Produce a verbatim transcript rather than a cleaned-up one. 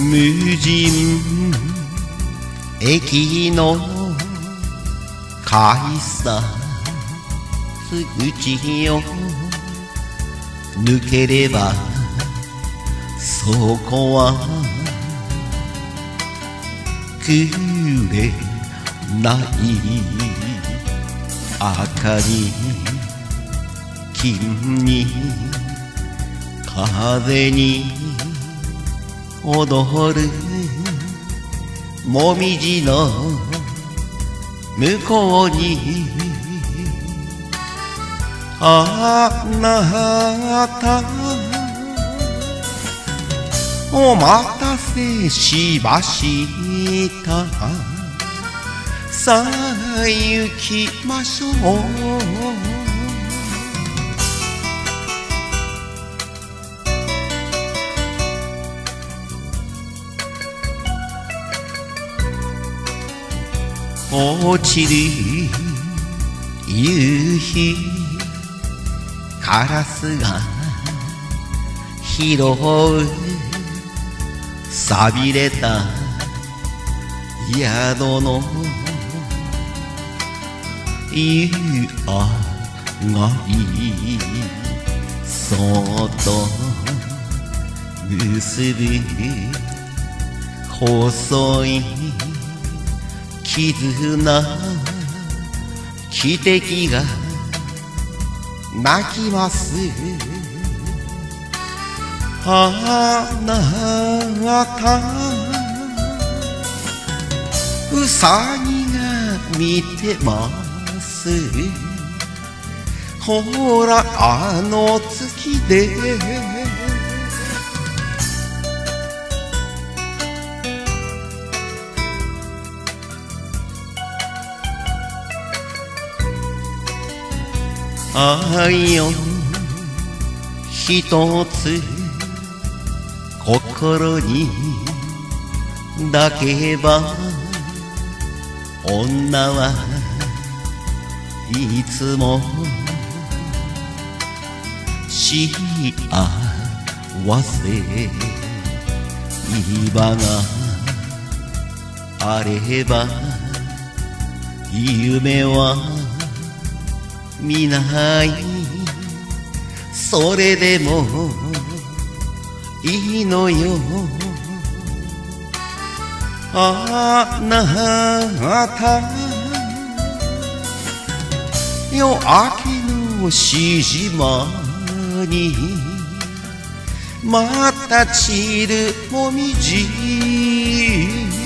無人駅の改札口を抜ければそこは暮れない赤に金に風に踊るもみじの向こうにあなたお待たせしましたさあ行きましょう落ちる夕日カラスが拾う寂れた宿の夕上がりそっと結ぶ細い絆汽笛が鳴きますあなたうさぎが見てますほらあの月で愛よひとつ心に抱けば女はいつも幸せ今があれば夢は見ないそれでもいいのよあなた夜明けのしじまにまた散るもみじ